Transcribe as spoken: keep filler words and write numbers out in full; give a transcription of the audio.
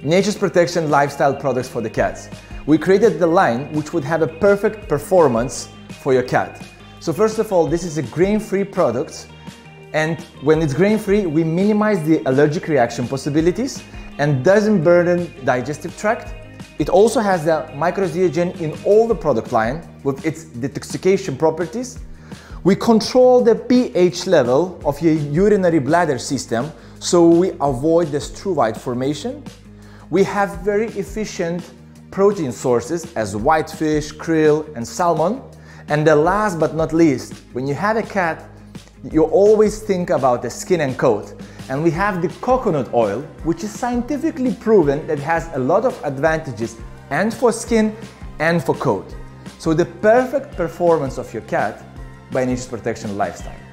Nature's Protection lifestyle products for the cats. We created the line which would have a perfect performance for your cat. So first of all, this is a grain-free product, and when it's grain-free, we minimize the allergic reaction possibilities and doesn't burden digestive tract. It also has the microzeogen in all the product line with its detoxification properties. We control the pH level of your urinary bladder system, so we avoid the struvite formation. We have very efficient protein sources as whitefish, krill, and salmon. And the last but not least, when you have a cat, you always think about the skin and coat. And we have the coconut oil, which is scientifically proven that has a lot of advantages and for skin and for coat. So the perfect performance of your cat by Nature's Protection lifestyle.